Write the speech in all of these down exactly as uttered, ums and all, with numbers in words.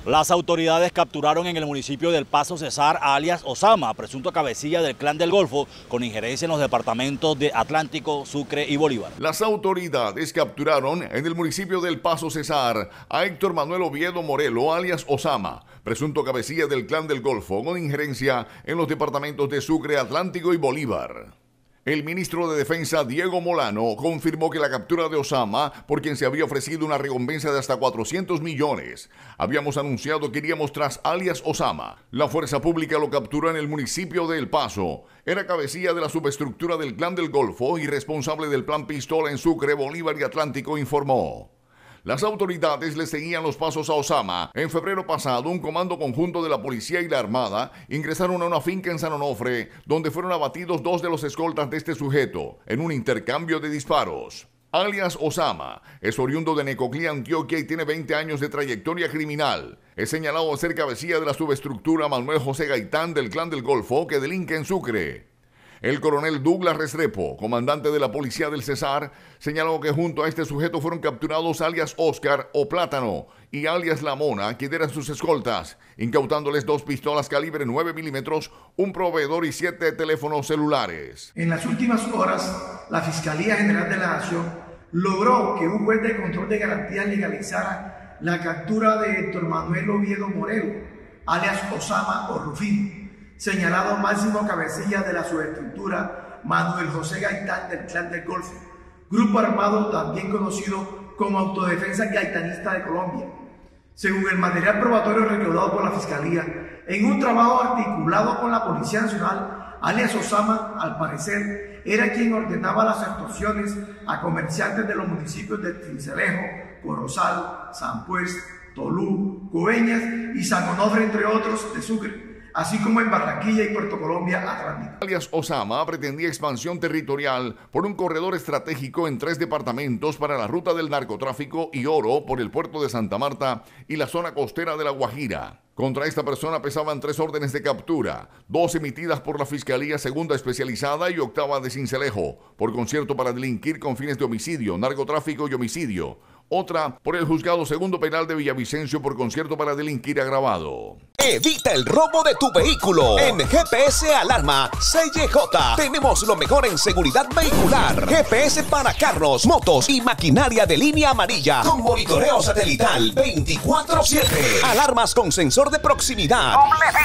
Las autoridades capturaron en el municipio del Paso Cesar a alias Osama, presunto cabecilla del Clan del Golfo, con injerencia en los departamentos de Atlántico, Sucre y Bolívar. Las autoridades capturaron en el municipio del Paso Cesar a Héctor Manuel Oviedo Morelo, alias Osama, presunto cabecilla del Clan del Golfo, con injerencia en los departamentos de Sucre, Atlántico y Bolívar. El ministro de Defensa, Diego Molano, confirmó que la captura de Osama, por quien se había ofrecido una recompensa de hasta cuatrocientos millones. Habíamos anunciado que iríamos tras alias Osama. La fuerza pública lo capturó en el municipio de El Paso. Era cabecilla de la subestructura del Clan del Golfo y responsable del plan Pistola en Sucre, Bolívar y Atlántico, informó. Las autoridades le seguían los pasos a Osama. En febrero pasado, un comando conjunto de la policía y la armada ingresaron a una finca en San Onofre, donde fueron abatidos dos de los escoltas de este sujeto, en un intercambio de disparos. Alias Osama es oriundo de Necoclí, Antioquia, y tiene veinte años de trayectoria criminal. Es señalado de ser cabecilla de la subestructura Manuel José Gaitán del Clan del Golfo, que delinque en Sucre. El coronel Douglas Restrepo, comandante de la policía del Cesar, señaló que junto a este sujeto fueron capturados alias Oscar o Plátano y alias La Mona, quienes eran sus escoltas, incautándoles dos pistolas calibre nueve milímetros, un proveedor y siete teléfonos celulares. En las últimas horas, la Fiscalía General de la Nación logró que un juez de control de garantías legalizara la captura de Héctor Manuel Oviedo Morelo, alias Osama o Rufín, señalado máximo cabecilla de la subestructura Manuel José Gaitán del Clan del Golfo, grupo armado también conocido como Autodefensa Gaitanista de Colombia. Según el material probatorio recaudado por la Fiscalía, en un trabajo articulado con la Policía Nacional, alias Osama, al parecer, era quien ordenaba las extorsiones a comerciantes de los municipios de Cincelejo, Corozal, San Pues, Tolú, Coveñas y San Onofre, entre otros, de Sucre, así como en Barranquilla y Puerto Colombia, Atlántico. Alias Osama pretendía expansión territorial por un corredor estratégico en tres departamentos para la ruta del narcotráfico y oro por el puerto de Santa Marta y la zona costera de La Guajira. Contra esta persona pesaban tres órdenes de captura, dos emitidas por la Fiscalía Segunda Especializada y octava de Cincelejo, por concierto para delinquir con fines de homicidio, narcotráfico y homicidio. Otra por el Juzgado Segundo Penal de Villavicencio por concierto para delinquir agravado. Evita el robo de tu vehículo. En G P S Alarma C Y J tenemos lo mejor en seguridad vehicular. G P S para carros, motos y maquinaria de línea amarilla con monitoreo satelital veinticuatro siete. Alarmas con sensor de proximidad.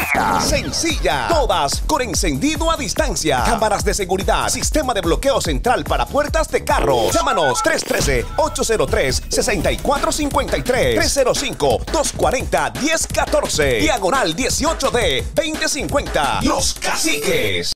Sencilla. Todas con encendido a distancia. Cámaras de seguridad. Sistema de bloqueo central para puertas de carros. Llámanos tres uno tres, ocho cero tres, seis cuatro cinco tres, tres cero cinco, dos cuatro cero, uno cero uno cuatro. Diagonal dieciocho D veinte cincuenta. Los Caciques.